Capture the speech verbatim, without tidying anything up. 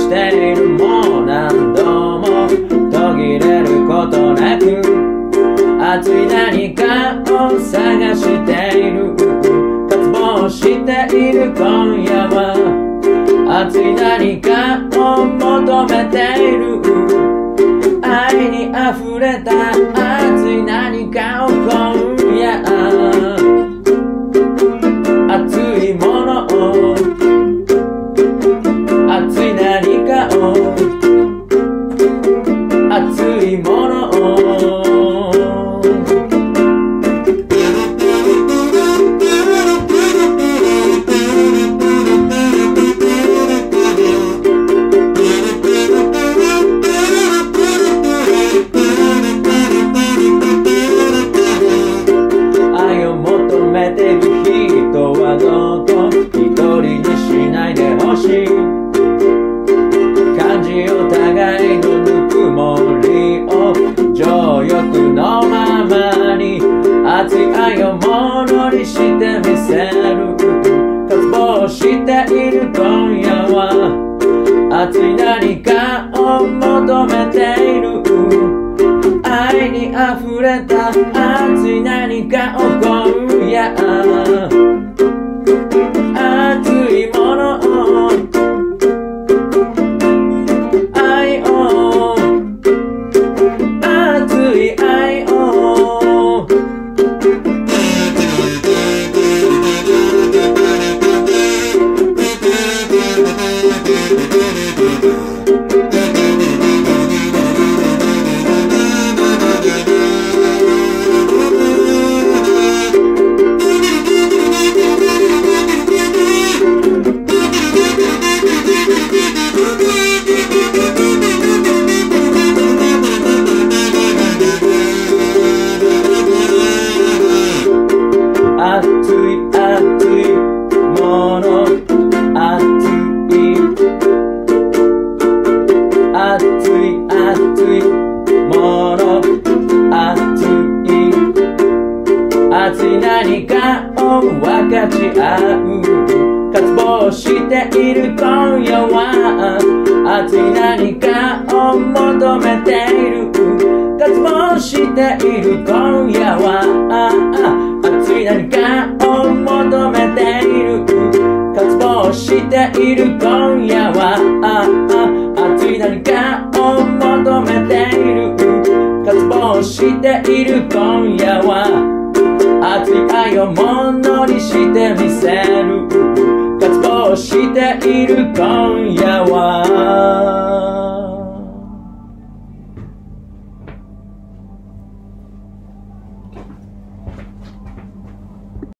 しているもう何度も途切れることなく熱い何かを探している渇望している今夜は熱い何かを求めている愛に溢れた熱い何かを今夜熱いものを熱い何かを熱いものを愛を求めてる人はどうか一人にしないでほしい感じお互いのぬくもりを情欲のままに熱い愛をものにしてみせる渇望している今夜は熱い何かを求めている愛に溢れた熱い何かを今夜熱いものを愛を熱い愛を熱い熱いもの熱い熱い熱いもの熱い熱い何かを分かち合う渇望している今夜は熱い何かを求めている渇望している今夜は熱い何かを求めている渇望している今夜は熱い何かを求めている渇望している今夜は熱い愛をものにしてみせる渇望している今夜は